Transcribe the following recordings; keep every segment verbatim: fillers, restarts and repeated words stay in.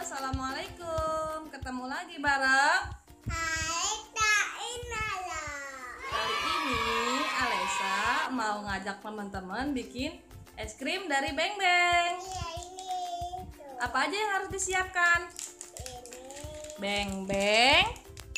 assalamualaikum. Ketemu lagi bareng Hai Kak Inala. Kali ini Alesa mau ngajak teman-teman bikin es krim dari Beng Beng. Iya ini tuh. Apa aja yang harus disiapkan? Ini. Beng Beng,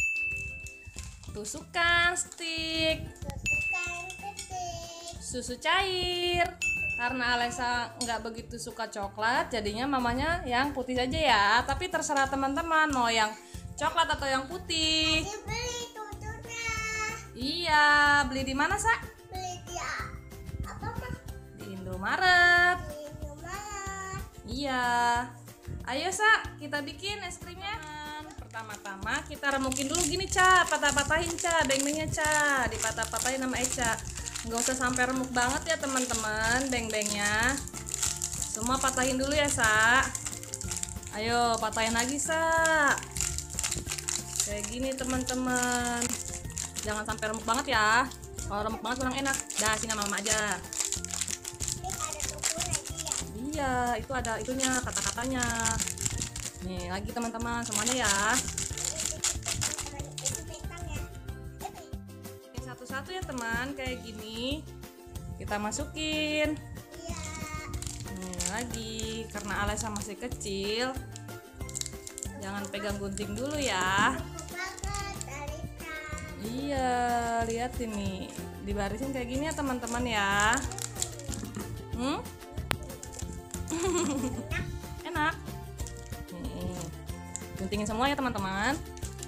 tusukan stik, Tusukan ketik. susu cair. Karena Alesa nggak begitu suka coklat, jadinya mamanya yang putih saja ya. Tapi terserah teman-teman mau yang coklat atau yang putih. Tadi beli tututnya. Iya, beli di mana, Sa? Beli dia apa mah? Di Indomaret. Di Indomaret. Iya. Ayo, Sa, kita bikin es krimnya. Pertama-tama kita remukin dulu gini, Ca. Patah-patahin, Ca. Beng-bengnya, Ca. Dipatah-patahin sama Eca. Nggak usah sampai remuk banget ya, teman-teman. Beng-bengnya. Semua patahin dulu ya, Sa. Ayo, patahin lagi, Sa. Kayak gini, teman-teman. Jangan sampai remuk banget ya. Kalau remuk banget kurang enak. Dah, sini sama mama aja. Ini ada tuku lagi ya. Iya, itu ada itunya, kata-katanya. Nih, lagi teman-teman, semuanya ya. Itu bentangnya. Ini satu-satu ya, teman, kayak gini. Kita masukin. Iya. Nih, lagi karena Alesa masih kecil. Jangan pegang gunting dulu ya. Aku banget Alisa. Iya, lihat ini. Dibarisin kayak gini ya, teman-teman ya. Hmm? Enak. Nih, guntingin semua ya, teman-teman.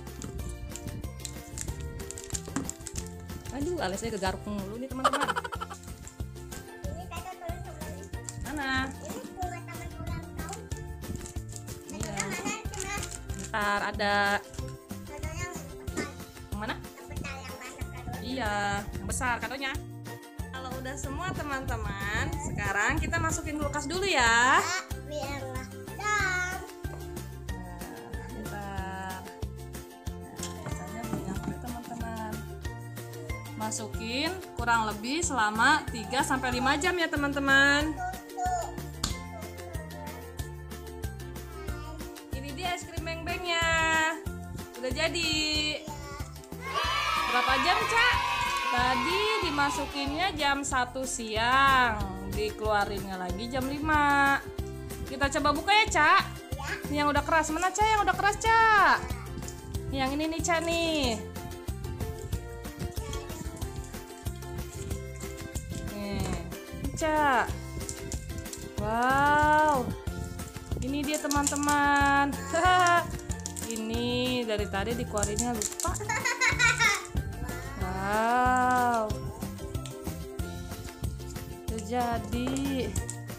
Aduh, Alesnya kegaruk mulu nih, teman-teman. Ini kata teman-teman. Mana? Ini bunga taman ulang tahun. Iya. Mana teman? Ntar ada Kado yang besar. yang mana? Yang besar yang banyak kado. Iya, yang besar kadonya. Kalau udah semua, teman-teman, sekarang kita masukin kulkas dulu ya. Ah, biarlah. Dan Nah, bentar. Nah, biasanya belum nyampe, teman-teman. Masukin kurang lebih selama tiga sampai lima jam ya, teman-teman. tutup. Ini dia es krim beng-bengnya. Udah jadi. Berapa jam, Cak? Tadi dimasukinnya jam satu siang. Dikeluarinnya lagi jam lima. Kita coba buka ya, Cak. Ini yang udah keras. Mana, Cak, yang udah keras, Cak? Yang ini nih, Cak, nih. Nih, Cak. Wow. Ini dia, teman-teman. Ini dari tadi dikeluarinnya lupa. Wow. Udah jadi.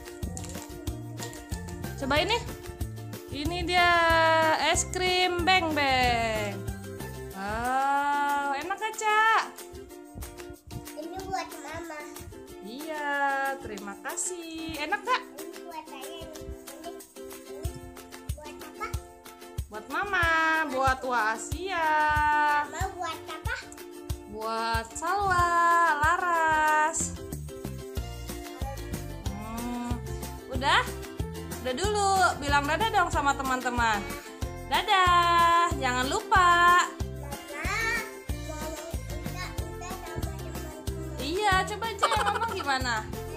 Coba ini. Ini dia es krim Beng Beng. Wow, enak gak, Cak? Ini buat mama. Iya, terima kasih. Enak gak? Ini buat saya. Ini, ini, ini buat apa? Buat mama, buat Wa Asia, Mama buat apa? buat Salwa, Laras. Hmm, udah? Udah dulu, bilang dadah dong sama teman-teman. Dadah, jangan lupa. Mama mau udah-udah sama teman-teman. Iya, coba aja ngomong gimana?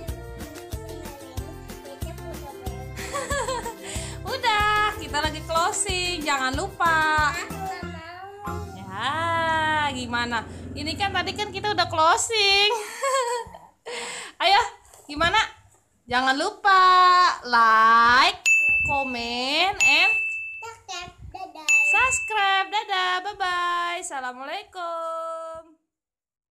Udah, kita lagi closing, jangan lupa. Ya, gimana? Ini kan tadi kan kita udah closing. Ayo, gimana? Jangan lupa like, comment, and Dadah. subscribe. Dadah, bye-bye. Assalamualaikum.